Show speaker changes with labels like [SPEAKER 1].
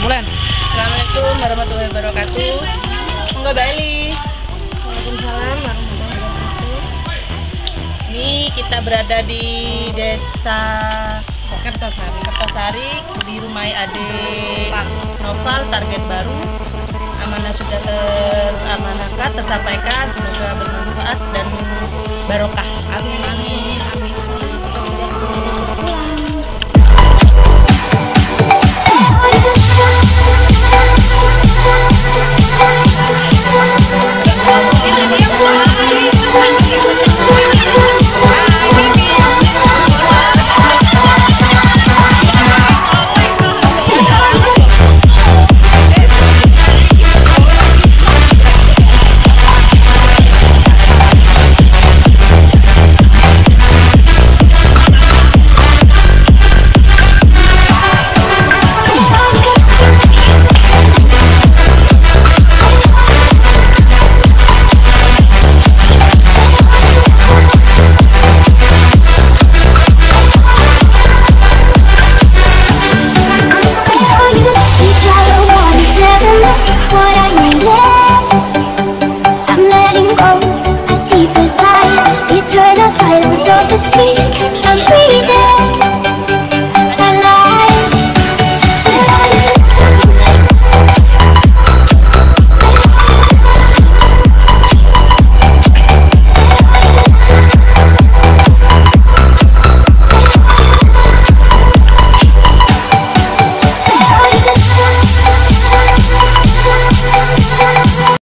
[SPEAKER 1] Bulan.
[SPEAKER 2] Assalamualaikum warahmatullahi wabarakatuh. Monggo Bali.
[SPEAKER 3] Waalaikumsalam warahmatullahi wabarakatuh.
[SPEAKER 2] Ini kita berada di Desa Kertosari di rumah adik Noval, target baru. Amanah sudah teramanahkan, tersampaikan, semoga bermanfaat dan barokah. Amin amin amin.
[SPEAKER 4] Silence of the sea.